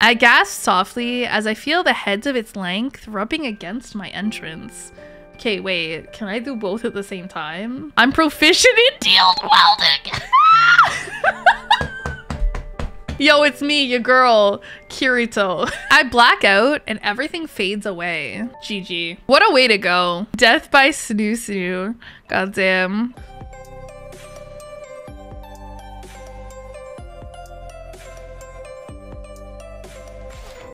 I gasped softly as I feel the heads of its length rubbing against my entrance. Okay, wait, can I do both at the same time? I'm proficient in field welding. Yo, it's me, your girl, Kirito. I black out and everything fades away. GG. What a way to go. Death by Snoo Snoo. Goddamn.